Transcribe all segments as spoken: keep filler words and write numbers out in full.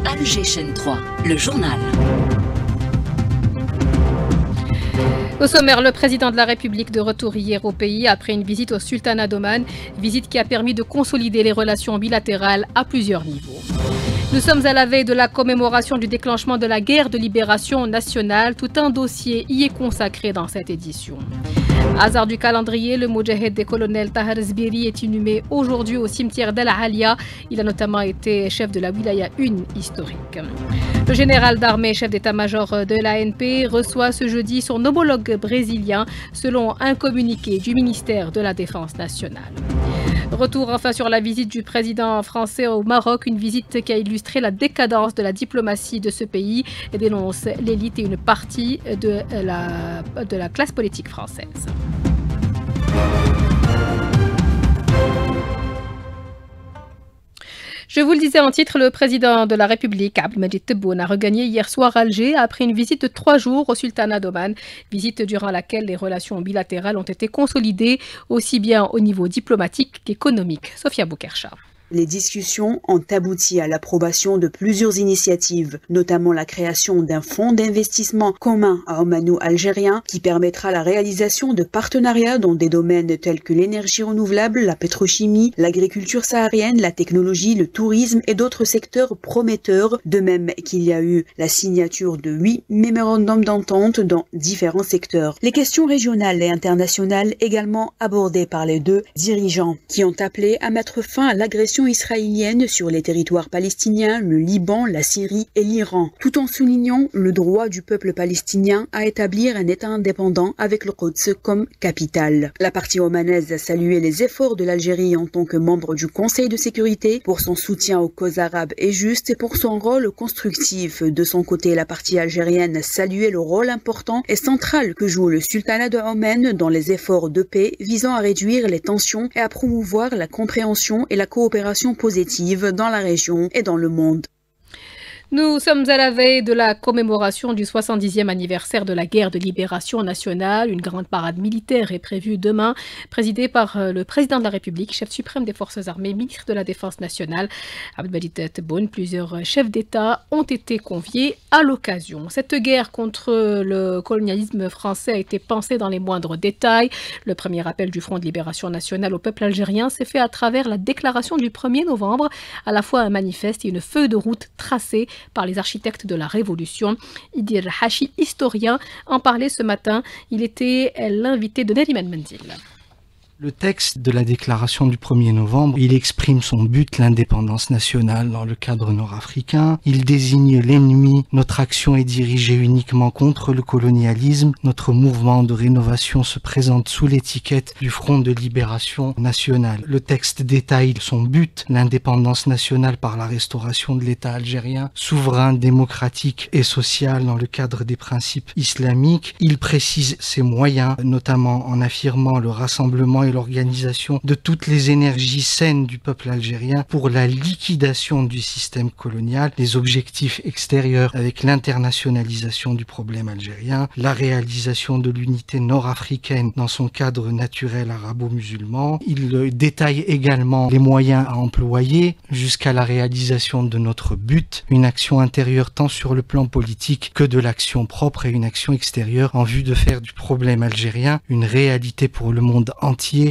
Alger Chaîne trois, le journal. Au sommaire, le président de la République de retour hier au pays après une visite au Sultanat d'Oman, visite qui a permis de consolider les relations bilatérales à plusieurs niveaux. Nous sommes à la veille de la commémoration du déclenchement de la guerre de libération nationale. Tout un dossier y est consacré dans cette édition. Hasard du calendrier, le moudjahed des colonels Tahar Zbiri est inhumé aujourd'hui au cimetière d'Al Alia. Il a notamment été chef de la Wilaya un historique. Le général d'armée, chef d'état-major de l'A N P, reçoit ce jeudi son homologue brésilien selon un communiqué du ministère de la Défense nationale. Retour enfin sur la visite du président français au Maroc, une visite qui a illustré la décadence de la diplomatie de ce pays et dénonce l'élite et une partie de la, de la classe politique française. Je vous le disais en titre, le président de la République, Abdelmadjid Tebboune, a regagné hier soir Alger après une visite de trois jours au Sultanat d'Oman, visite durant laquelle les relations bilatérales ont été consolidées aussi bien au niveau diplomatique qu'économique. Sophia Boukercha. Les discussions ont abouti à l'approbation de plusieurs initiatives, notamment la création d'un fonds d'investissement commun omano-algérien qui permettra la réalisation de partenariats dans des domaines tels que l'énergie renouvelable, la pétrochimie, l'agriculture saharienne, la technologie, le tourisme et d'autres secteurs prometteurs, de même qu'il y a eu la signature de huit mémorandums d'entente dans différents secteurs. Les questions régionales et internationales également abordées par les deux dirigeants qui ont appelé à mettre fin à l'agression israélienne sur les territoires palestiniens, le Liban, la Syrie et l'Iran, tout en soulignant le droit du peuple palestinien à établir un État indépendant avec le Quds comme capitale. La partie omanaise a salué les efforts de l'Algérie en tant que membre du Conseil de sécurité pour son soutien aux causes arabes et justes et pour son rôle constructif. De son côté, la partie algérienne a salué le rôle important et central que joue le Sultanat de Oman dans les efforts de paix visant à réduire les tensions et à promouvoir la compréhension et la coopération positive dans la région et dans le monde. Nous sommes à la veille de la commémoration du soixante-dixième anniversaire de la guerre de libération nationale. Une grande parade militaire est prévue demain, présidée par le président de la République, chef suprême des forces armées, ministre de la Défense nationale, Abdelmadjid Tebboune. Plusieurs chefs d'État ont été conviés à l'occasion. Cette guerre contre le colonialisme français a été pensée dans les moindres détails. Le premier appel du Front de libération nationale au peuple algérien s'est fait à travers la déclaration du premier novembre, à la fois un manifeste et une feuille de route tracée par les architectes de la Révolution. Idir Hachi, historien, en parlait ce matin. Il était l'invité de Nariman Mendil. Le texte de la déclaration du premier novembre, il exprime son but, l'indépendance nationale dans le cadre nord-africain. Il désigne l'ennemi. Notre action est dirigée uniquement contre le colonialisme. Notre mouvement de rénovation se présente sous l'étiquette du Front de libération nationale. Le texte détaille son but, l'indépendance nationale par la restauration de l'État algérien, souverain, démocratique et social dans le cadre des principes islamiques. Il précise ses moyens, notamment en affirmant le rassemblement et l'organisation de toutes les énergies saines du peuple algérien pour la liquidation du système colonial, les objectifs extérieurs avec l'internationalisation du problème algérien, la réalisation de l'unité nord-africaine dans son cadre naturel arabo-musulman. Il détaille également les moyens à employer jusqu'à la réalisation de notre but, une action intérieure tant sur le plan politique que de l'action propre et une action extérieure en vue de faire du problème algérien une réalité pour le monde entier.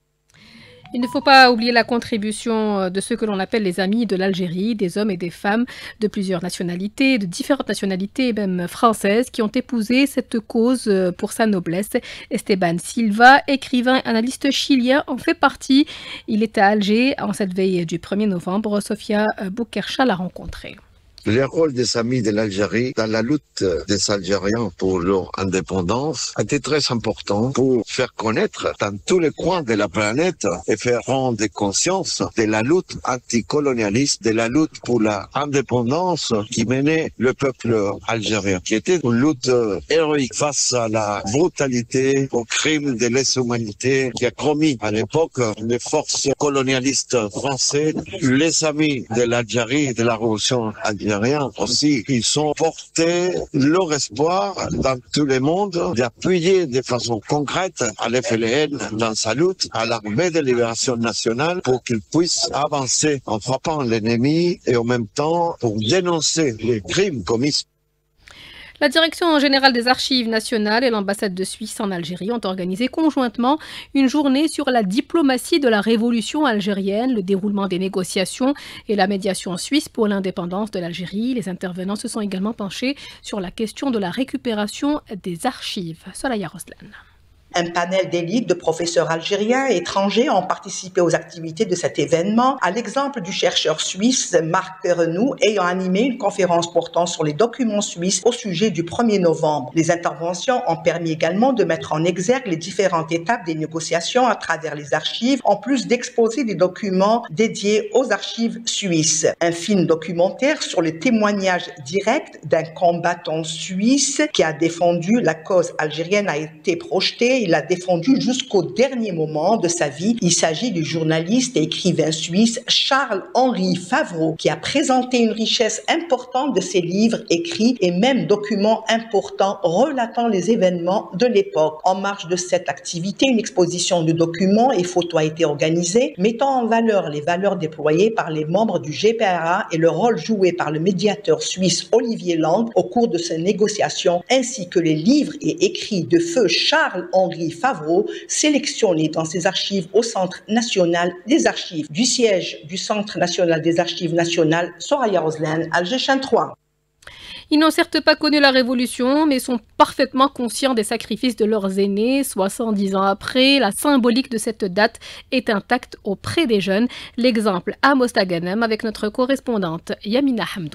Il ne faut pas oublier la contribution de ceux que l'on appelle les amis de l'Algérie, des hommes et des femmes de plusieurs nationalités, de différentes nationalités, même françaises, qui ont épousé cette cause pour sa noblesse. Esteban Silva, écrivain, analyste chilien, en fait partie. Il est à Alger en cette veille du premier novembre. Sophia Boukercha l'a rencontré. Le rôle des amis de l'Algérie dans la lutte des Algériens pour leur indépendance a été très important pour faire connaître dans tous les coins de la planète et faire prendre conscience de la lutte anticolonialiste, de la lutte pour l'indépendance qui menait le peuple algérien, qui était une lutte héroïque face à la brutalité, aux crimes de lèse-humanité qui a commis à l'époque les forces colonialistes françaises. Les amis de l'Algérie et de la révolution algérienne Algériens aussi, ils ont porté leur espoir dans tout le monde d'appuyer de façon concrète à l'F L N dans sa lutte à l'armée de libération nationale pour qu'il puisse avancer en frappant l'ennemi et en même temps pour dénoncer les crimes commis. La Direction générale des archives nationales et l'ambassade de Suisse en Algérie ont organisé conjointement une journée sur la diplomatie de la révolution algérienne, le déroulement des négociations et la médiation suisse pour l'indépendance de l'Algérie. Les intervenants se sont également penchés sur la question de la récupération des archives. Soraya Roslan. Un panel d'élite de professeurs algériens et étrangers ont participé aux activités de cet événement, à l'exemple du chercheur suisse Marc Perrenou ayant animé une conférence portant sur les documents suisses au sujet du premier novembre. Les interventions ont permis également de mettre en exergue les différentes étapes des négociations à travers les archives, en plus d'exposer des documents dédiés aux archives suisses. Un film documentaire sur le témoignage direct d'un combattant suisse qui a défendu la cause algérienne a été projeté. Il l'a défendu jusqu'au dernier moment de sa vie. Il s'agit du journaliste et écrivain suisse Charles-Henri Favreau qui a présenté une richesse importante de ses livres écrits et même documents importants relatant les événements de l'époque. En marge de cette activité, une exposition de documents et photos a été organisée, mettant en valeur les valeurs déployées par les membres du G P R A et le rôle joué par le médiateur suisse Olivier Lang au cours de ces négociations, ainsi que les livres et écrits de feu Charles-Henri Favreau, sélectionné dans ses archives au Centre national des archives. Du siège du Centre national des archives nationales, Soraya Roslan, Alger Chaîne trois. Ils n'ont certes pas connu la Révolution, mais sont parfaitement conscients des sacrifices de leurs aînés. soixante-dix ans après, la symbolique de cette date est intacte auprès des jeunes. L'exemple à Mostaganem avec notre correspondante Yamina Hamdout.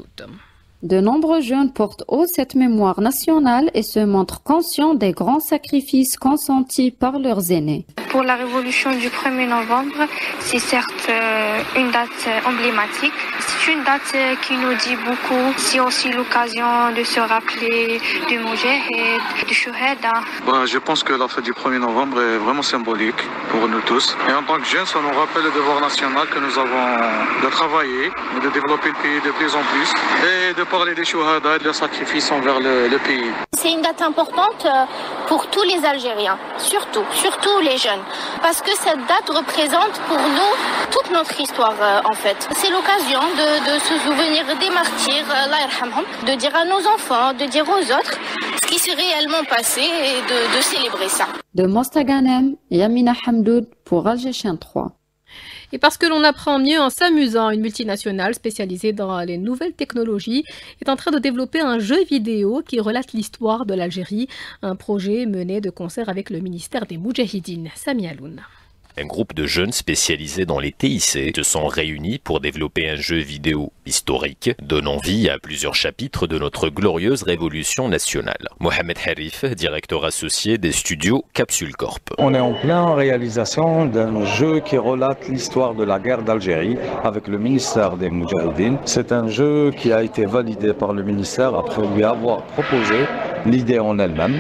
De nombreux jeunes portent haut cette mémoire nationale et se montrent conscients des grands sacrifices consentis par leurs aînés. Pour la révolution du premier novembre, c'est certes euh, une date emblématique. C'est une date qui nous dit beaucoup. C'est aussi l'occasion de se rappeler du Moudjahid, du Chouhada. Bah, je pense que la fête du premier novembre est vraiment symbolique pour nous tous. Et en tant que jeunes, ça nous rappelle le devoir national que nous avons de travailler, de développer le pays de plus en plus et de parler des Chouhada et de leurs sacrifices envers le, le pays. C'est une date importante pour tous les Algériens, surtout, surtout les jeunes. Parce que cette date représente pour nous toute notre histoire euh, en fait. C'est l'occasion de, de se souvenir des martyrs, euh, de dire à nos enfants, de dire aux autres ce qui s'est réellement passé et de, de célébrer ça. De Mostaganem, Yamina Hamdout pour Alger Chaîne trois. Et parce que l'on apprend mieux en s'amusant, une multinationale spécialisée dans les nouvelles technologies est en train de développer un jeu vidéo qui relate l'histoire de l'Algérie, un projet mené de concert avec le ministère des Moudjahidines. Sami Aloun. Un groupe de jeunes spécialisés dans les T I C se sont réunis pour développer un jeu vidéo historique, donnant vie à plusieurs chapitres de notre glorieuse révolution nationale. Mohamed Harif, directeur associé des studios Capsule Corp. On est en pleine réalisation d'un jeu qui relate l'histoire de la guerre d'Algérie avec le ministère des Moudjahidines. C'est un jeu qui a été validé par le ministère après lui avoir proposé l'idée en elle-même.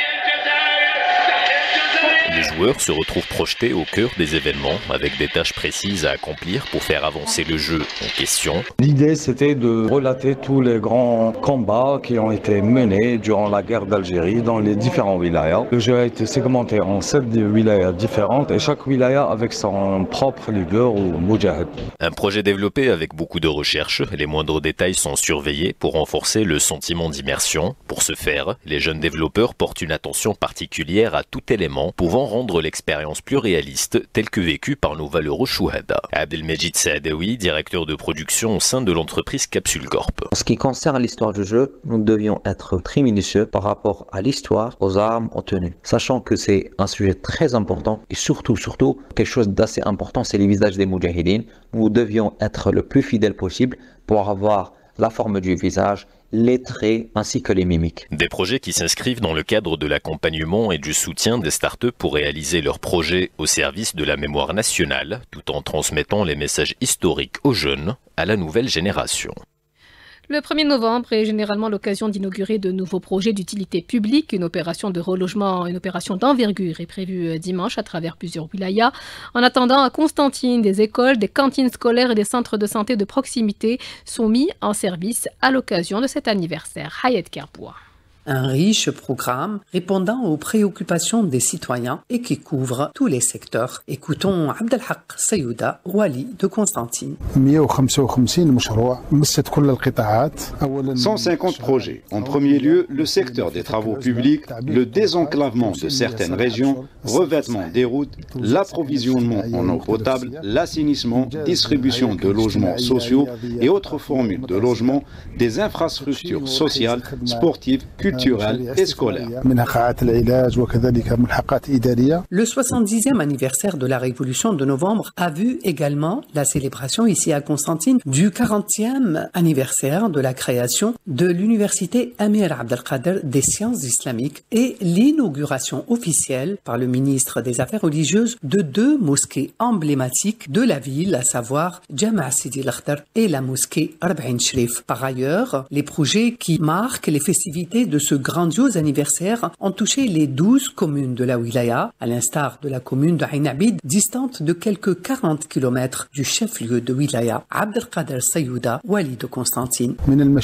Les joueurs se retrouvent projetés au cœur des événements avec des tâches précises à accomplir pour faire avancer le jeu en question. L'idée, c'était de relater tous les grands combats qui ont été menés durant la guerre d'Algérie dans les différents wilayas. Le jeu a été segmenté en sept wilayas différentes et chaque wilaya avec son propre leader ou moudjahid. Un projet développé avec beaucoup de recherche. Les moindres détails sont surveillés pour renforcer le sentiment d'immersion. Pour ce faire, les jeunes développeurs portent une attention particulière à tout élément pouvant rendre l'expérience plus réaliste telle que vécue par nos valeureux Chouhada. Abdelmejid Saadaoui, directeur de production au sein de l'entreprise Capsule Corp. En ce qui concerne l'histoire du jeu, nous devions être très minutieux par rapport à l'histoire, aux armes, aux tenues. Sachant que c'est un sujet très important et surtout, surtout, quelque chose d'assez important, c'est les visages des Moudjahidines. Nous devions être le plus fidèles possible pour avoir la forme du visage, les traits ainsi que les mimiques. Des projets qui s'inscrivent dans le cadre de l'accompagnement et du soutien des startups pour réaliser leurs projets au service de la mémoire nationale, tout en transmettant les messages historiques aux jeunes, à la nouvelle génération. Le premier novembre est généralement l'occasion d'inaugurer de nouveaux projets d'utilité publique. Une opération de relogement, une opération d'envergure est prévue dimanche à travers plusieurs wilayas. En attendant, à Constantine, des écoles, des cantines scolaires et des centres de santé de proximité sont mis en service à l'occasion de cet anniversaire. Hayat Kerboua. Un riche programme répondant aux préoccupations des citoyens et qui couvre tous les secteurs. Écoutons Abdelhak Sayouda, wali de Constantine. cent cinquante projets. En premier lieu, le secteur des travaux publics, le désenclavement de certaines régions, revêtement des routes, l'approvisionnement en eau potable, l'assainissement, distribution de logements sociaux et autres formules de logement, des infrastructures sociales, sportives, culturelles et scolaires. Le soixante-dixième anniversaire de la Révolution de novembre a vu également la célébration ici à Constantine du quarantième anniversaire de la création de l'Université Amir Abdelkader des sciences islamiques et l'inauguration officielle par le ministre des Affaires religieuses de deux mosquées emblématiques de la ville, à savoir Jama' Sidi al-Akhdar et la mosquée Arba'in Sharif. Par ailleurs, les projets qui marquent les festivités de ce grandiose anniversaire ont touché les douze communes de la wilaya, à l'instar de la commune de Ain Abid, distante de quelques quarante kilomètres du chef-lieu de wilaya. Abdelkader Sayouda, wali de Constantine.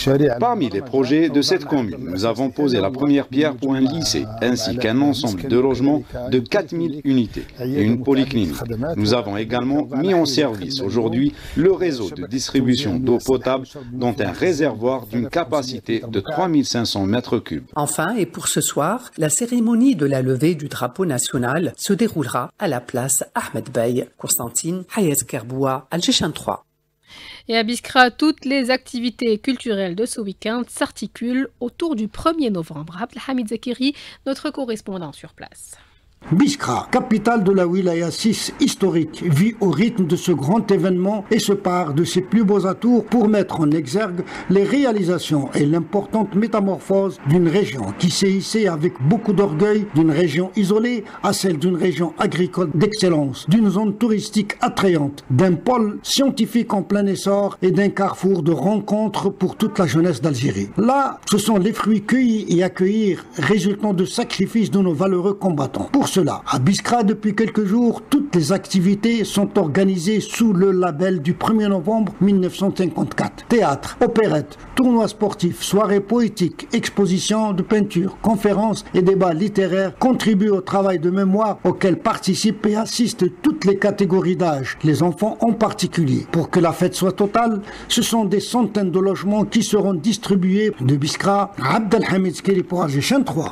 Parmi les projets de cette commune, nous avons posé la première pierre pour un lycée, ainsi qu'un ensemble de logements de quatre mille unités et une polyclinique. Nous avons également mis en service aujourd'hui le réseau de distribution d'eau potable, dont un réservoir d'une capacité de trois mille cinq cents mètres cubes. Enfin, et pour ce soir, la cérémonie de la levée du drapeau national se déroulera à la place Ahmed Bey. Constantine, Hayat Kerboua, Algéchan trois. Et à Biskra, toutes les activités culturelles de ce week-end s'articulent autour du premier novembre. Abdelhamid Zakiri, notre correspondant sur place. Biskra, capitale de la wilaya six historique, vit au rythme de ce grand événement et se pare de ses plus beaux atours pour mettre en exergue les réalisations et l'importante métamorphose d'une région qui s'est hissée avec beaucoup d'orgueil d'une région isolée à celle d'une région agricole d'excellence, d'une zone touristique attrayante, d'un pôle scientifique en plein essor et d'un carrefour de rencontres pour toute la jeunesse d'Algérie. Là, ce sont les fruits cueillis et accueillis résultant de sacrifices de nos valeureux combattants. Pour cela, à Biskra, depuis quelques jours, toutes les activités sont organisées sous le label du premier novembre mille neuf cent cinquante-quatre. Théâtre, opérette, tournois sportifs, soirées poétiques, expositions de peinture, conférences et débats littéraires contribuent au travail de mémoire auquel participent et assistent toutes les catégories d'âge, les enfants en particulier. Pour que la fête soit totale, ce sont des centaines de logements qui seront distribués de Biskra. Abdelhamid Zakiri pour Algéchan trois.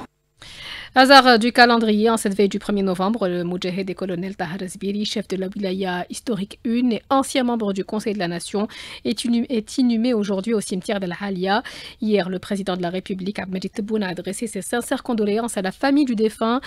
Hasard du calendrier, en cette veille du premier novembre, le Moudjahed et colonel Tahar Zbiri, chef de la wilaya historique un et ancien membre du Conseil de la Nation, est inhumé, est inhumé aujourd'hui au cimetière de la Halia. Hier, le président de la République, Abdelmadjid Tebboune, a adressé ses sincères condoléances à la famille du défunt.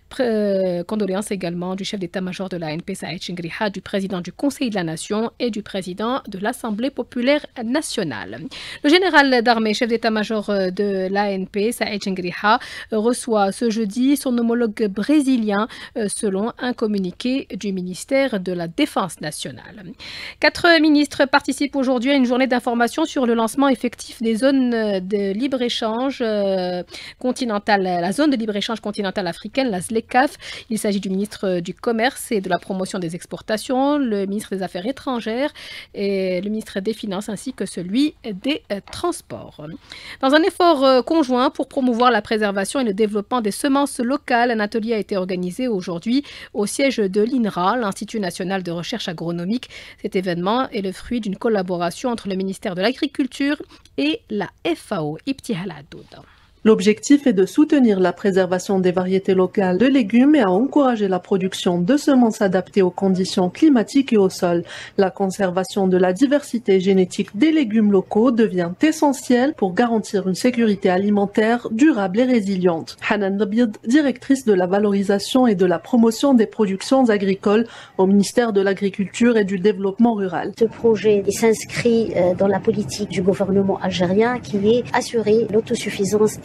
Euh, condoléances également du chef d'état-major de l'A N P, Saïd Chengriha, du président du Conseil de la Nation et du président de l'Assemblée populaire nationale. Le général d'armée, chef d'état-major de l'A N P, Saïd Chengriha, reçoit ce jeudi son homologue brésilien selon un communiqué du ministère de la Défense nationale. Quatre ministres participent aujourd'hui à une journée d'information sur le lancement effectif des zones de libre-échange continentale, la zone de libre-échange continentale africaine, la ZLECAf. Il s'agit du ministre du Commerce et de la Promotion des Exportations, le ministre des Affaires étrangères et le ministre des Finances ainsi que celui des Transports. Dans un effort conjoint pour promouvoir la préservation et le développement des semences locales, un atelier a été organisé aujourd'hui au siège de l'I N R A, l'Institut national de recherche agronomique. Cet événement est le fruit d'une collaboration entre le ministère de l'Agriculture et la F A O. Ibtihal Adoud. L'objectif est de soutenir la préservation des variétés locales de légumes et à encourager la production de semences adaptées aux conditions climatiques et au sol. La conservation de la diversité génétique des légumes locaux devient essentielle pour garantir une sécurité alimentaire durable et résiliente. Hanan Nabid, directrice de la valorisation et de la promotion des productions agricoles au ministère de l'Agriculture et du Développement rural. Ce projet s'inscrit dans la politique du gouvernement algérien qui est assurer l'autosuffisance et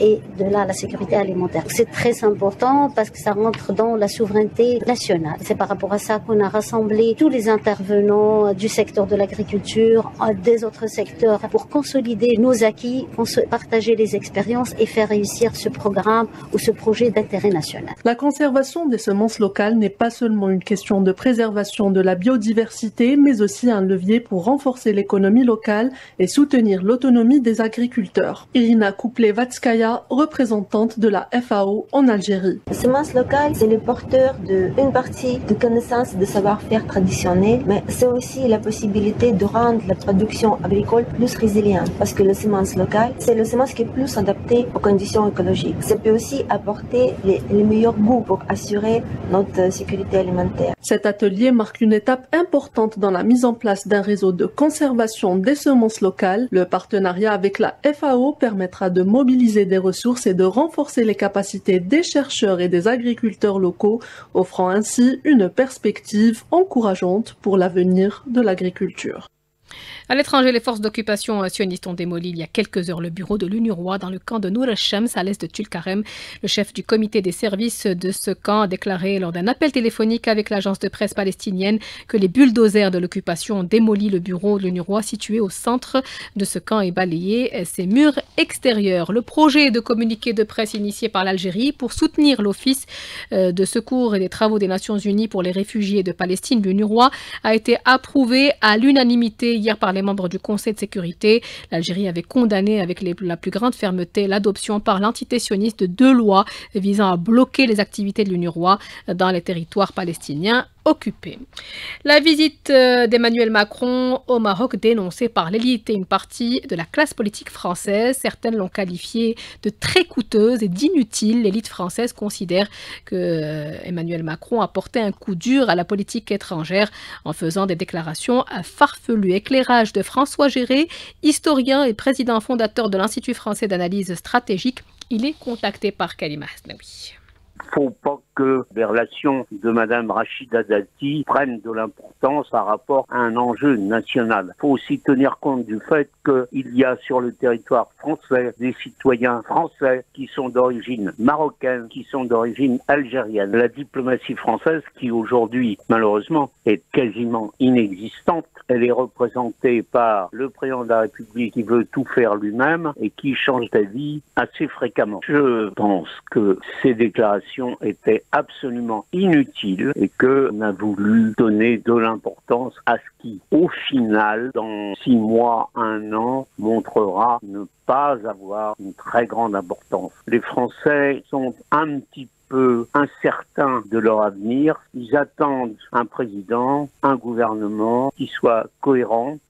et de là la sécurité alimentaire. C'est très important parce que ça rentre dans la souveraineté nationale. C'est par rapport à ça qu'on a rassemblé tous les intervenants du secteur de l'agriculture, des autres secteurs, pour consolider nos acquis, partager les expériences et faire réussir ce programme ou ce projet d'intérêt national. La conservation des semences locales n'est pas seulement une question de préservation de la biodiversité, mais aussi un levier pour renforcer l'économie locale et soutenir l'autonomie des agriculteurs. Irina Kouplé-Vatskaya, représentante de la F A O en Algérie. Les semences locales, c'est le porteur d'une partie de connaissances de savoir-faire traditionnels, mais c'est aussi la possibilité de rendre la production agricole plus résiliente, parce que les semences locales, c'est le semence qui est plus adapté aux conditions écologiques. Ça peut aussi apporter les, les meilleurs goûts pour assurer notre sécurité alimentaire. Cet atelier marque une étape importante dans la mise en place d'un réseau de conservation des semences locales. Le partenariat avec la F A O permettra de mobiliser des ressources et de renforcer les capacités des chercheurs et des agriculteurs locaux, offrant ainsi une perspective encourageante pour l'avenir de l'agriculture. À l'étranger, les forces d'occupation sionistes ont démoli il y a quelques heures le bureau de l'UNURWA dans le camp de Nour el-Shams à l'est de Tulkarem. Le chef du comité des services de ce camp a déclaré lors d'un appel téléphonique avec l'agence de presse palestinienne que les bulldozers de l'occupation ont démoli le bureau de l'UNURWA situé au centre de ce camp et balayé ses murs extérieurs. Le projet de communiqué de presse initié par l'Algérie pour soutenir l'Office de secours et des travaux des Nations Unies pour les réfugiés de Palestine, l'UNURWA, a été approuvé à l'unanimité hier par les membres du Conseil de sécurité. L'Algérie avait condamné avec les, la plus grande fermeté l'adoption par l'entité sioniste de deux lois visant à bloquer les activités de l'UNURWA dans les territoires palestiniens occupés. La visite d'Emmanuel Macron au Maroc dénoncée par l'élite et une partie de la classe politique française. Certaines l'ont qualifiée de très coûteuse et d'inutile. L'élite française considère que Emmanuel Macron a porté un coup dur à la politique étrangère en faisant des déclarations farfelues. Éclairage de François Géré, historien et président fondateur de l'Institut français d'analyse stratégique. Il est contacté par Kalima Hasnaoui. Il ne faut pas que les relations de Mme Rachida Dati prennent de l'importance par rapport à un enjeu national. Il faut aussi tenir compte du fait qu'il y a sur le territoire français des citoyens français qui sont d'origine marocaine, qui sont d'origine algérienne. La diplomatie française, qui aujourd'hui, malheureusement, est quasiment inexistante, elle est représentée par le président de la République qui veut tout faire lui-même et qui change d'avis assez fréquemment. Je pense que ces déclarations étaient absolument inutiles et qu'on a voulu donner de l'importance à ce qui, au final, dans six mois, un an, montrera ne pas avoir une très grande importance. Les Français sont un petit peu incertains de leur avenir. Ils attendent un président, un gouvernement qui soit cohérent.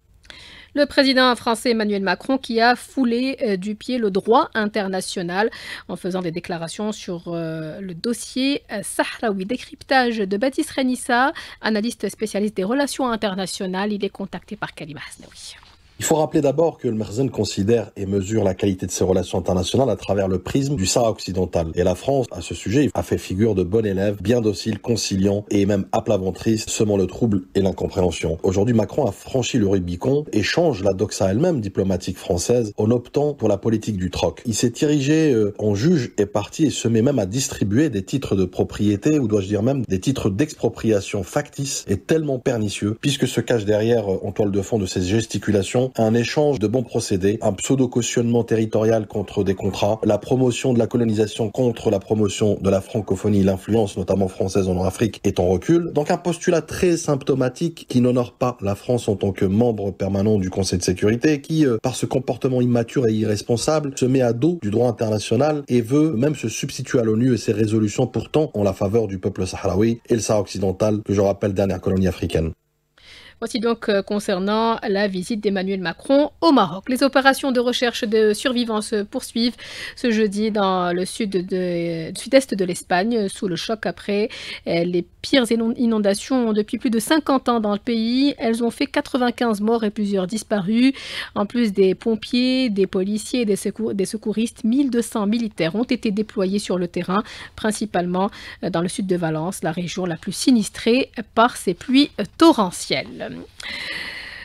Le président français Emmanuel Macron qui a foulé euh, du pied le droit international en faisant des déclarations sur euh, le dossier euh, sahraoui. Décryptage de Baptiste Renissa, analyste spécialiste des relations internationales. Il est contacté par Kalima Hasnaoui. Il faut rappeler d'abord que le Merzen considère et mesure la qualité de ses relations internationales à travers le prisme du Sahara occidental. Et la France, à ce sujet, a fait figure de bon élève, bien docile, conciliant et même à plat ventriste, semant le trouble et l'incompréhension. Aujourd'hui, Macron a franchi le Rubicon et change la doxa elle-même diplomatique française en optant pour la politique du troc. Il s'est érigé en juge et parti et se met même à distribuer des titres de propriété, ou dois-je dire même des titres d'expropriation factices et tellement pernicieux, puisque se cache derrière, en toile de fond de ces gesticulations, un échange de bons procédés, un pseudo-cautionnement territorial contre des contrats, la promotion de la colonisation contre la promotion de la francophonie, l'influence notamment française en Afrique est en recul. Donc un postulat très symptomatique qui n'honore pas la France en tant que membre permanent du Conseil de sécurité, qui, euh, par ce comportement immature et irresponsable, se met à dos du droit international et veut même se substituer à l'ONU et ses résolutions pourtant en la faveur du peuple sahraoui et le Sahara occidental, que je rappelle dernière colonie africaine. Voici donc euh, concernant la visite d'Emmanuel Macron au Maroc. Les opérations de recherche de survivants se poursuivent ce jeudi dans le sud de, de, sud-est de l'Espagne, sous le choc après euh, les pires inondations depuis plus de cinquante ans dans le pays. Elles ont fait quatre-vingt-quinze morts et plusieurs disparus. En plus des pompiers, des policiers et des, secours, des secouristes, mille deux cents militaires ont été déployés sur le terrain, principalement dans le sud de Valence, la région la plus sinistrée par ces pluies torrentielles.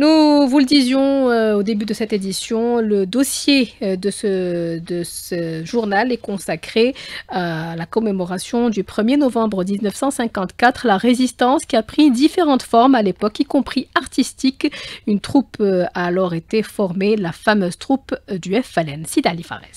Nous vous le disions euh, au début de cette édition, le dossier euh, de, ce, de ce journal est consacré à la commémoration du premier novembre mille neuf cent cinquante-quatre, la résistance qui a pris différentes formes à l'époque, y compris artistique. Une troupe euh, a alors été formée, la fameuse troupe du F L N. Sida Ali Fares.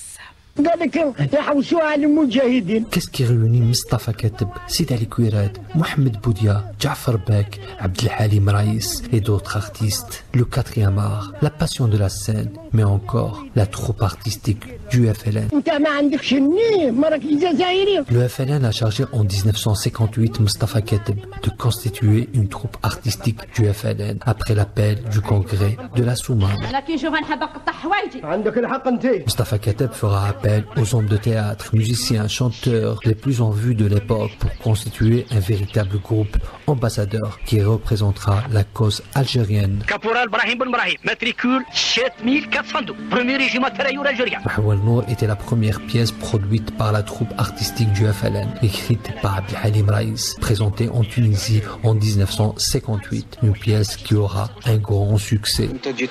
Qu'est-ce qui réunit Mustafa Kateb, Sid Ali Kouirad, Mohamed Boudia, Jafar Bek, Abdel Halim Raïs et d'autres artistes? Le quatrième art, la passion de la scène, mais encore la troupe artistique du F L N. Le F L N a chargé en mille neuf cent cinquante-huit Mustafa Kateb de constituer une troupe artistique du F L N après l'appel du congrès de la Soumane. Mustafa Kateb fera appel aux hommes de théâtre, musiciens, chanteurs les plus en vue de l'époque pour constituer un véritable groupe ambassadeur qui représentera la cause algérienne. Caporal Brahim Ben Brahim, matricule sept mille quatre cent deux, premier régiment tirailleur algérien. Mahwal Nour était la première pièce produite par la troupe artistique du F L N, écrite par Abdel Halim Raïs, présentée en Tunisie en mille neuf cent cinquante-huit, une pièce qui aura un grand succès.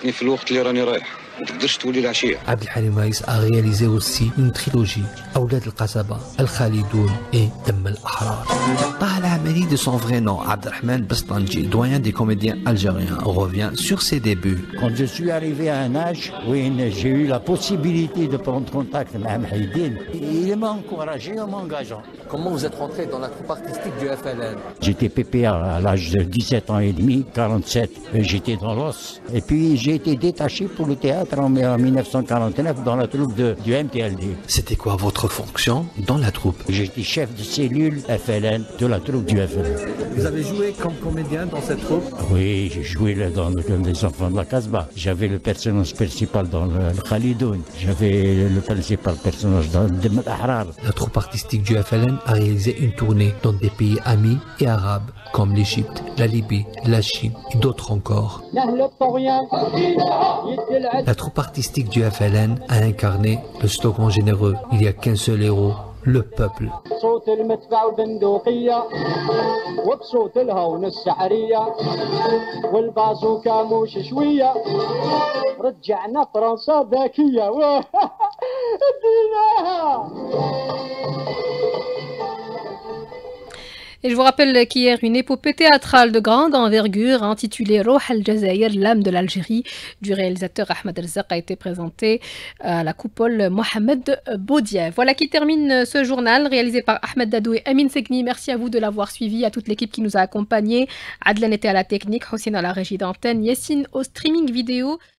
Abdel Halim Raïs a réalisé aussi une trilogie, Aoulad al-Qasaba, Al-Khalidoun et Dam al-Ahrar. Taha al-Amali, de son vrai nom, Abdelrahman Bastanji, doyen des comédiens algériens, revient sur ses débuts. Quand je suis arrivé à un âge où j'ai eu la possibilité de prendre contact avec Haïdine, il m'a encouragé en m'engageant. Comment vous êtes rentré dans la troupe artistique du F L N? J'étais P P A à l'âge de dix-sept ans et demi, quarante-sept, j'étais dans l'os. Et puis j'ai été détaché pour le théâtre en mille neuf cent quarante-neuf dans la troupe de, du M T L D. C'était quoi votre fonction dans la troupe? J'étais chef de cellule F L N de la troupe du F L N. Vous avez joué comme comédien dans cette troupe? Oui, j'ai joué là dans le, les enfants de la Casbah. J'avais le personnage principal dans le, le Khalidoun. J'avais le principal personnage dans Dam al-Ahrar. La troupe artistique du F L N a réalisé une tournée dans des pays amis et arabes comme l'Égypte, la Libye, la Chine et d'autres encore. La troupe artistique du F L N a incarné le slogan généreux « Il n'y a qu'un seul héros, le peuple ». Et je vous rappelle qu'hier, une épopée théâtrale de grande envergure intitulée Roh al-Jazaïr, l'âme de l'Algérie, du réalisateur Ahmed Elzaq, a été présentée à la coupole Mohamed Boudia. Voilà qui termine ce journal réalisé par Ahmed Dadou et Amin Segni. Merci à vous de l'avoir suivi, à toute l'équipe qui nous a accompagnés. Adlan était à la technique, Hossein à la régie d'antenne, Yassine au streaming vidéo.